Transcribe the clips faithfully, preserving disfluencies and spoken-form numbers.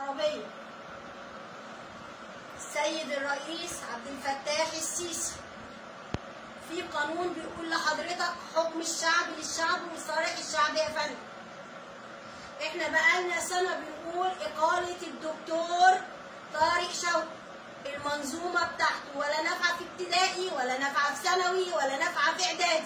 العربية السيد الرئيس عبد الفتاح السيسي في قانون بيقول لحضرتك حكم الشعب للشعب وصالح الشعب يا فندم. احنا بقالنا سنة بنقول إقالة الدكتور طارق شوقي، المنظومة بتاعته ولا نافعة في ابتدائي ولا نافعة في ثانوي ولا نافعة في إعدادي.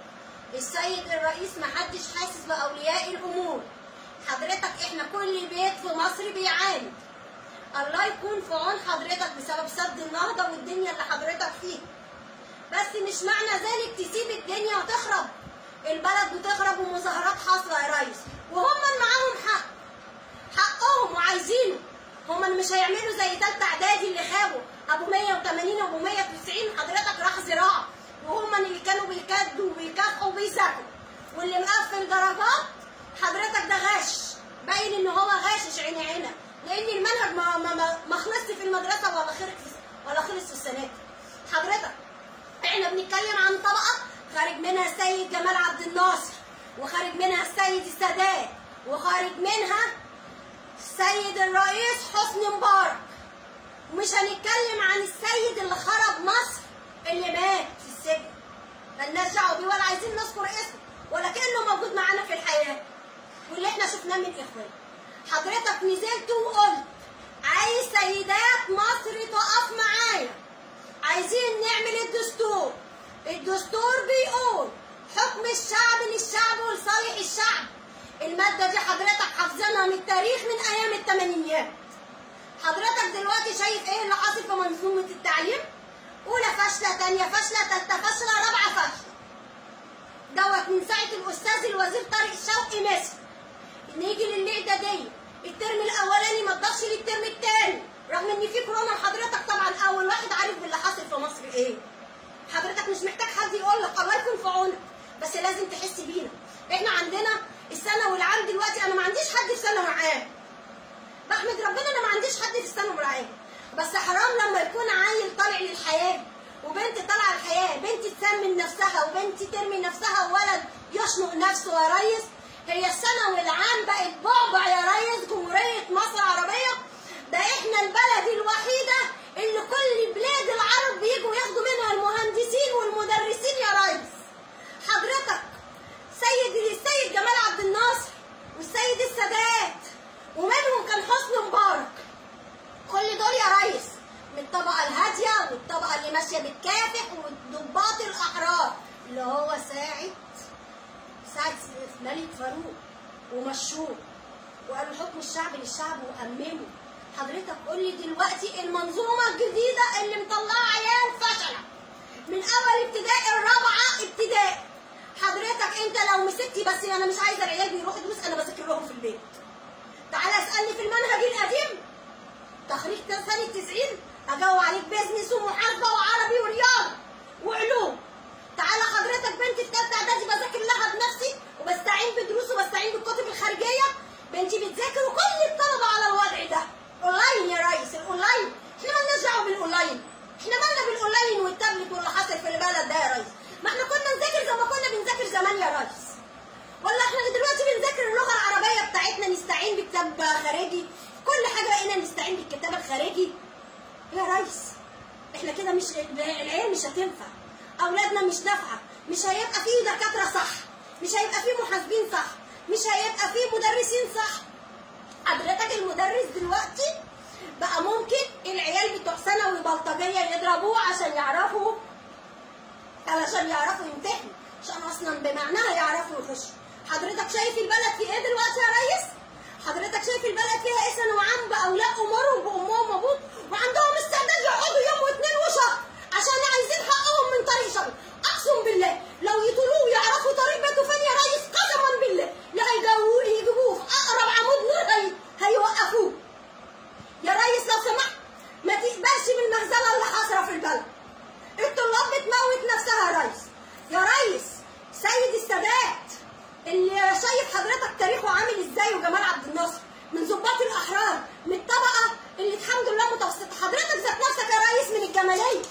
السيد الرئيس محدش حاسس بأولياء الأمور. حضرتك احنا كل بيت في مصر بيعاني. الله يكون في عون حضرتك بسبب سد النهضة والدنيا اللي حضرتك فيها. بس مش معنى ذلك تسيب الدنيا وتخرب. البلد بتخرب ومظاهرات حاصلة يا ريس، وهم معاهم حق، حقهم وعايزينه. هم اللي مش هيعملوا زي تالتة اعدادي اللي خابوا ابو مية وتمانين وابو مية وتسعين، حضرتك راح زراعة، وهم اللي كانوا بيكادوا وبيكافئوا وبيذاكروا، واللي مقفل درجات حضرتك ده غش، باين ان هو غاشش عيني عينك، لان المنهج ما ما ما خلصش في المدرسة ولا خلص ولا خلص في السنة دي. حضرتك احنا بنتكلم عن طبقة خارج منها السيد جمال عبد الناصر، وخارج منها السيد السادات، وخارج منها السيد الرئيس حسني مبارك. ومش هنتكلم عن السيد اللي خرب مصر اللي مات في السجن، مالناش دعوه بيه ولا عايزين نذكر اسمه ولا كانه موجود معانا في الحياه، واللي احنا شفناه من اخوان. حضرتك نزلت وقلت عايز سيدات مصر تقف معايا، عايزين نعمل الدستور. الدستور بيقول حكم الشعب للشعب ولصالح الشعب. المادة دي حضرتك حافظينها من التاريخ من أيام التمانينيات. حضرتك دلوقتي شايف إيه اللي حاصل في منظومة التعليم؟ أولى فاشلة، تانية فاشلة، تالتة فاشلة، رابعة فاشلة. دوت من ساعة الأستاذ الوزير طارق شوقي مسك. نيجي للإعدادية، الترم الأولاني ما اتضافش للترم التاني، رغم إن في كورونا. حضرتك طبعا أول واحد عارف باللي حاصل في مصر إيه. حضرتك مش محتاج حد يقول لك، الله يكون في عونك، بس لازم تحس بينا. إحنا عندنا الثانوي العام دلوقتي، انا ما عنديش حد في ثانوي عام، بحمد ربنا انا ما عنديش حد في الثانوي العام، بس حرام لما يكون عيل طالع للحياه وبنت طالعه الحياه، بنت تسمن نفسها وبنت ترمي نفسها وولد يشنق نفسه يا ريس. هي الثانوي العام بقت بعبع يا ريس جمهوريه مصر العربيه. ده احنا البلد الوحيده اللي كل بلاد العرب بيجوا ياخدوا منها المهندسين والمدرسين يا ريس. حضرتك سيد السيد جمال عبد الناصر والسيد السادات ومنهم كان حسني مبارك، كل دول يا ريس من الطبقه الهاديه والطبقه اللي ماشيه بالكافح والضباط الاحرار، اللي هو ساعد ساعد الملك فاروق ومشوه وقالوا حكم الشعب للشعب وامموا. حضرتك قول لي دلوقتي المنظومه الجديده اللي مطلعه عيال فشله من اول ابتدائي الرابعه ابتدائي. حضرتك انت لو مسكتي، بس انا مش عايزه العيال بيروحوا دروس، انا بذاكر لهم في البيت. تعالى اسالني في المنهج القديم تخريج سنه تسعين اجاوب عليك بيزنس ومحاسبه وعربي ورياضه وعلوم. تعالى حضرتك بنتي في ثالثه اعدادي بذاكر لها بنفسي وبستعين بدروس وبستعين بالكتب الخارجيه. بنتي بتذاكر وكل الطلبه على الوضع ده اونلاين يا ريس. الاونلاين احنا مالناش دعوه بالاونلاين، احنا مالنا بالاونلاين والتابلت واللي حاصل في البلد ده يا ريس. ما احنا كنا نذاكر زي ما كنا بنذاكر زمان يا ريس، ولا احنا دلوقتي بنذاكر اللغه العربيه بتاعتنا نستعين بكتاب خارجي، كل حاجه بقينا نستعين بالكتاب الخارجي يا ريس. احنا كده مش العيال مش هتنفع، اولادنا مش نافعه، مش هيبقى فيه دكاتره صح، مش هيبقى فيه محاسبين صح، مش هيبقى فيه مدرسين صح. حضرتك المدرس دلوقتي بقى ممكن العيال بتوع ثانوي بلطجيه يضربوه عشان يعرفوا علشان يعرفوا يمتحنوا، عشان اصلا بمعناها يعرفوا يخشوا. حضرتك شايف البلد في ايه دلوقتي يا ريس؟ حضرتك شايف البلد فيها ايه؟ ثانوي عام باولياء امورهم بامهم وابوهم، وعندهم استعداد يقعدوا يوم واثنين وشهر عشان عايزين حقهم من طريق شغل. اقسم بالله لو يطولوه ويعرفوا طريق بيته فين يا ريس، قسما بالله لا هيجيبوه يجيبوه في اقرب عمود نور هي هيوقفوه. يا ريس لو سمحت ما تقبلش بالمهزله اللي حاصله في البلد. الطلاب بتموت نفسها يا ريس. يا ريس سيد السادات اللي شايف حضرتك تاريخه عامل ازاي، وجمال عبد الناصر من ضباط الاحرار، من الطبقه اللي الحمد لله متوسطه. حضرتك ذات نفسك يا ريس من الجماليه،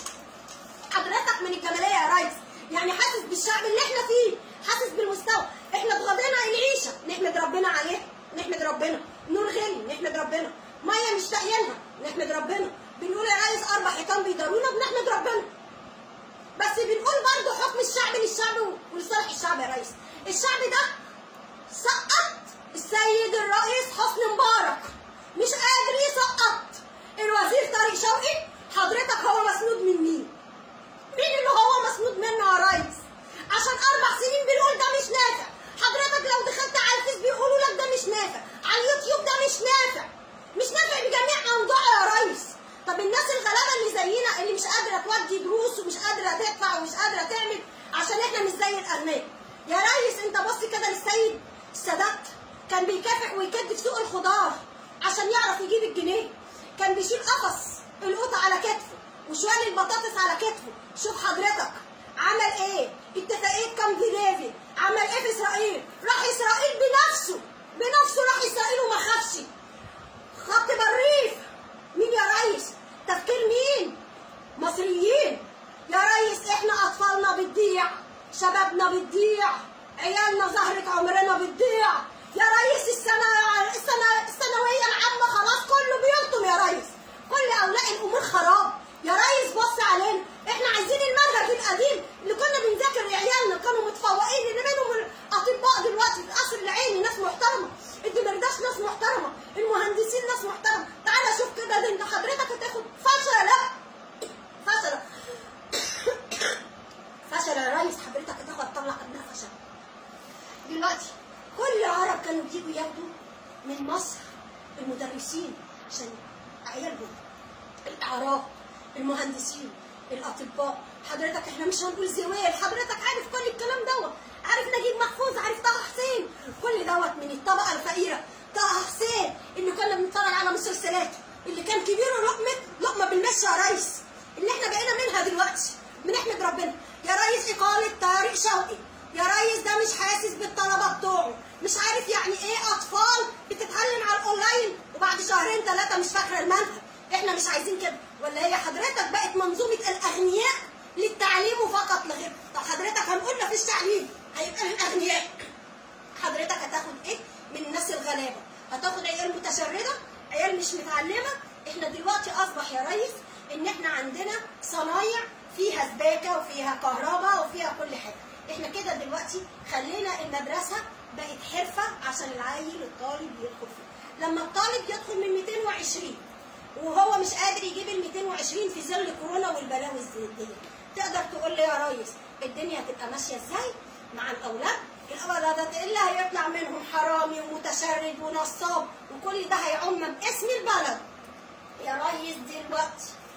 حضرتك من الجماليه يا ريس، يعني حاسس بالشعب اللي احنا فيه، حاسس بالمستوى. احنا اتغضينا العيشه نحمد ربنا عليها، نحمد ربنا. نور غالي نحمد ربنا. ميه مش لاقيينها، نحمد ربنا. بنقول يا ريس اربع حيطان بيدارونا، بنحمد ربنا. بس بنقول برضه حكم الشعب للشعب ولصالح الشعب يا ريس. الشعب ده سقط السيد الرئيس حسني مبارك، مش قادر يسقط الوزير طارق شوقي. حضرتك هو مسنود من مين؟ مين اللي هو مسنود منه يا ريس؟ عشان اربع سنين بنقول ده مش نافع. حضرتك لو دخلت على الفيس بيقولوا لك ده مش نافع، على اليوتيوب ده مش نافع، مش نافع بجميع انواعه يا ريس. طب الناس الغلابه اللي زينا اللي مش قادره تودي دروس ومش قادره تدفع ومش قادره تعمل عشان احنا مش زي الاغنياء. يا ريس انت بص كده للسيد السادات، كان بيكافح ويكد في سوق الخضار عشان يعرف يجيب الجنيه، كان بيشيل قفص القطه على كتفه وشوال البطاطس على كتفه. شوف حضرتك عمل ايه؟ اتفاقيه كامب ديفيد عمل ايه في اسرائيل؟ راح اسرائيل بنفسه بنفسه راح اسرائيل وما خافش. خط بالريف مين يا ريس؟ تفكير مين؟ مصريين يا ريس. احنا اطفالنا بتضيع، شبابنا بتضيع، عيالنا زهرة عمرنا بتضيع يا ريس. السنة السنة الثانوية العامة خلاص كله بيلطم يا ريس، كل اولياء الامور خراب يا ريس. بص علينا، احنا عايزين المنهج القديم اللي كنا بنذاكر عيالنا كانوا متفوقين، اللي منهم الاطباء دلوقتي في القصر العيني ناس محترمه، الدمرداش ناس محترمه، المهندسين ناس محترمه. تعالى شوف كده، ده انت حضرتك هتاخد فشل. لا فشل فشل يا ريس. حضرتك هتاخد تطلع ابناء فشل. دلوقتي كل العرب كانوا بيجوا ياخدوا من مصر المدرسين عشان عيالهم، الاعراب، المهندسين، الاطباء. حضرتك احنا مش هنقول زويل، حضرتك عارف كل الكلام دوت، عارف نجيب محفوظ، عارف طه حسين، كل دوت من الطبقه الفقيره. طه حسين اللي كنا بنتفرج على مسلسلاته، اللي كان كبيره لقمه لقمه بالمشي يا ريس، اللي احنا بقينا منها دلوقتي. بنحمد ربنا يا ريس. اقاله طارق شوقي يا ريس، ده مش حاسس بالطلبه بتوعه، مش عارف يعني ايه اطفال بتتعلم على الاونلاين وبعد شهرين ثلاثه مش فاكره المنهج. احنا مش عايزين كده. ولا هي حضرتك بقت منظومه الاغنياء للتعليم وفقط لا غير؟ طب حضرتك هنقول ما فيش تعليم هيبقى للاغنياء. حضرتك هتاخد ايه من الناس الغلابه؟ هتاخد عيال متشرده، عيال مش متعلمه. احنا دلوقتي اصبح يا ريس ان احنا عندنا صنايع فيها سباكه وفيها كهرباء وفيها كل حاجه. احنا كده دلوقتي خلينا المدرسه بقت حرفه عشان العيل الطالب يدخل فيها. لما الطالب يدخل من مئتين وعشرين وهو مش قادر يجيب ال مئتين وعشرين في ظل كورونا والبلاوي دي، تقدر تقول لي يا ريس الدنيا هتبقى ماشيه ازاي مع الاولاد؟ الاولاد اللي هيطلع منهم حرامي ومتشرد ونصاب وكل ده هيعم باسم البلد. يا ريس دلوقتي